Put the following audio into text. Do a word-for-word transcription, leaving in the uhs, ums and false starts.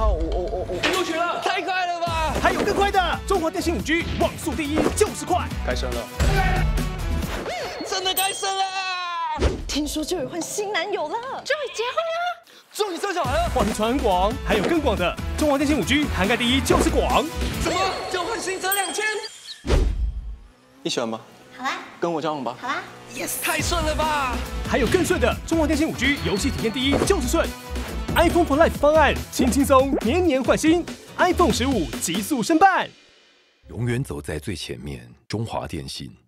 好，我我我我录取了，太快了吧！ 还有更快的，中华电信五 G 网速第一就是快， 该升了，真的该升了！ 听说就有换新男友了， 终于结婚了， 终于生小孩了， 话题传很广，还有更广的，中华电信五 G 涵盖第一就是广。 什么？就换新车两千？你喜欢吗？ 好啦， 跟我交往吧。 好啦 Yes， 太顺了吧！ 还有更顺的，中华电信五 G 游戏体验第一就是顺 ，iPhone for Life 方案轻轻松，年年换新 ，iPhone 十五极速申办， 永远走在最前面，中华电信。